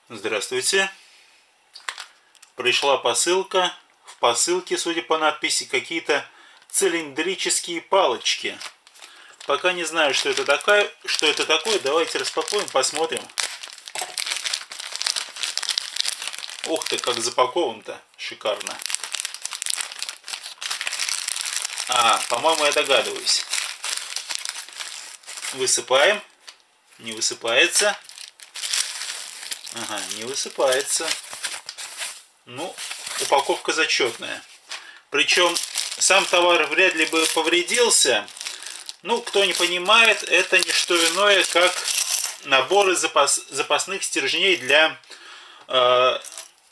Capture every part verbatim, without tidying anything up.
Здравствуйте. Пришла посылка. В посылке, судя по надписи, какие-то цилиндрические палочки. Пока не знаю, что это такое. Что это такое. Давайте распакуем, посмотрим. Ух ты, как запакован-то. Шикарно. А, по-моему, я догадываюсь. Высыпаем. Не высыпается. Ага, не высыпается. Ну, упаковка зачетная. Причем сам товар вряд ли бы повредился. Ну, кто не понимает, это не что иное, как наборы запас, запасных стержней для... Э,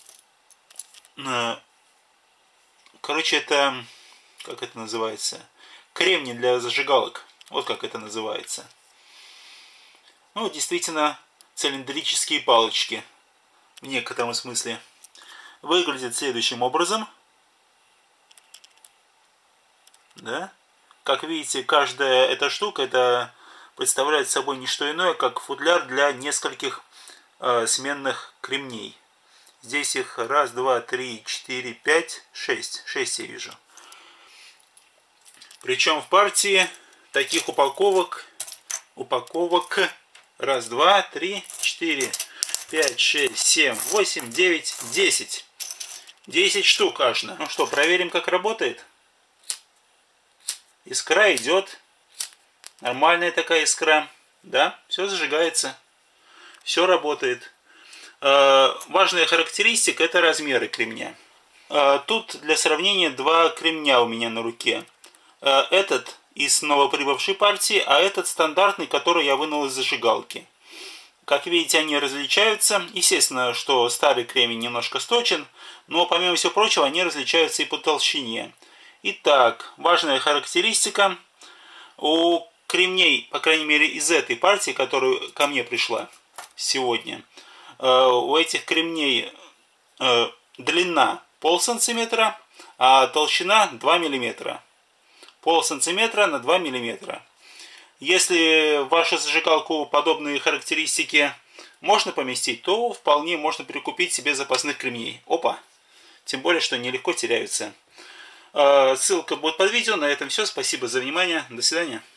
э, короче, это... Как это называется? Кремний для зажигалок. Вот как это называется. Ну, действительно... Цилиндрические палочки в некотором смысле выглядят следующим образом. Да? Как видите, каждая эта штука это представляет собой не что иное, как футляр для нескольких э, сменных кремней. Здесь их раз, два, три, четыре, пять, шесть. Шесть я вижу. Причем в партии таких упаковок упаковок раз, два, три, четыре, пять, шесть, семь, восемь, девять, десять. десять штук аж. Ну что, проверим, как работает. Искра идет. Нормальная такая искра. Да, все зажигается. Все работает. Э, важная характеристика — это размеры кремня. Э, тут для сравнения два кремня у меня на руке. Э, этот из новоприбывшей партии, а этот стандартный, который я вынул из зажигалки. Как видите, они различаются. Естественно, что старый кремень немножко сточен, но помимо всего прочего, они различаются и по толщине. Итак, важная характеристика. У кремней, по крайней мере из этой партии, которая ко мне пришла сегодня, у этих кремней длина пол сантиметра, а толщина два миллиметра. Пол сантиметра на два миллиметра. Если в вашу зажигалку подобные характеристики можно поместить, то вполне можно прикупить себе запасных кремней. Опа! Тем более, что нелегко теряются. Ссылка будет под видео. На этом все. Спасибо за внимание. До свидания.